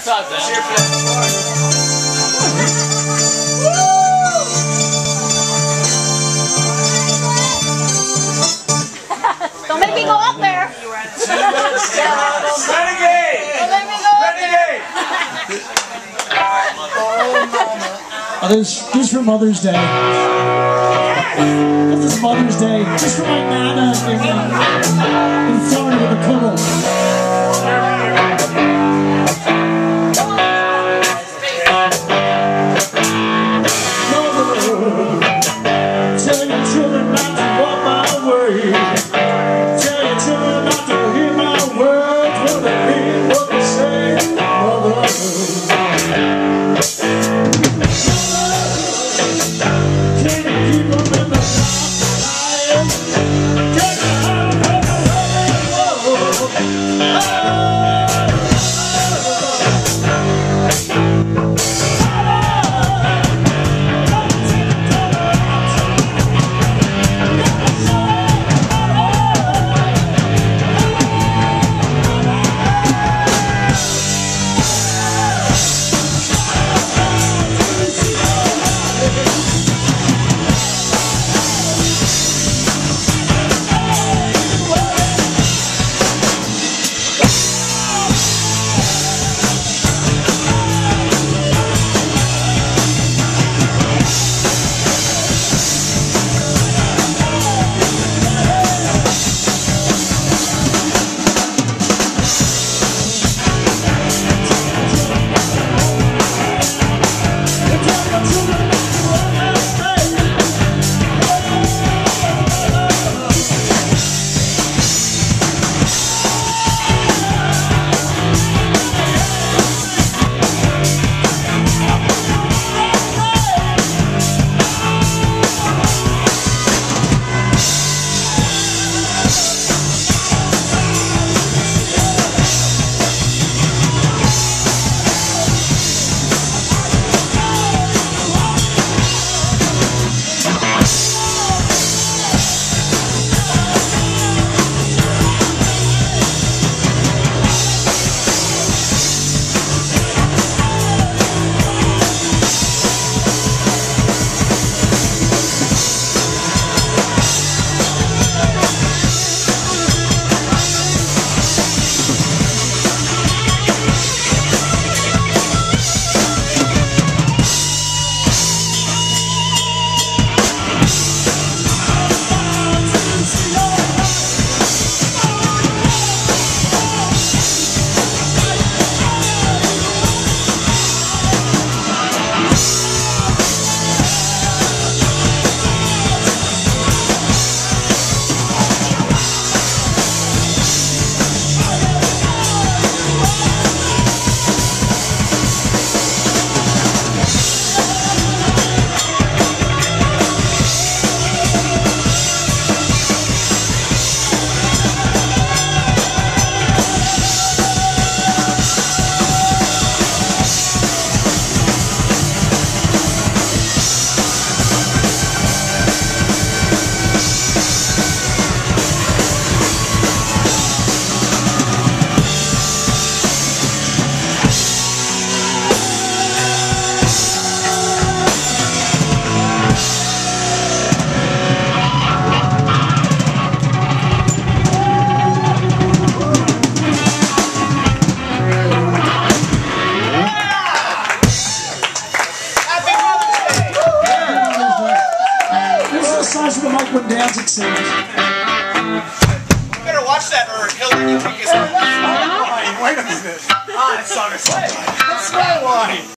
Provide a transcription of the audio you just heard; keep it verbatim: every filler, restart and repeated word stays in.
What's up, Dan? Don't make me go up there. Renegade! Don't make me go up there. Oh, this, this for Mother's Day. This is Mother's Day. Just for my Nana in, uh, in Florida with a poodle. Tell your children not to walk my way. Tell your children not to hear my words when they mean what they say. Mother. When danzig sings. You better watch that or he'll let you think it's wine. Wait a minute. Ah, it's on his wine. It's my wine.